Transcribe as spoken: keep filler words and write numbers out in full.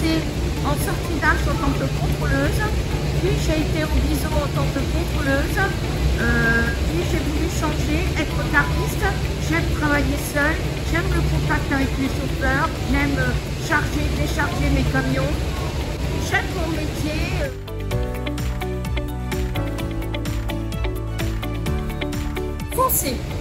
été en sortie d'âge en tant que contrôleuse, puis j'ai été au Bison en tant que contrôleuse, euh, puis j'ai voulu changer, être cariste. J'aime travailler seule, j'aime le contact avec les chauffeurs, j'aime charger, décharger mes camions, j'aime mon métier. Foncez!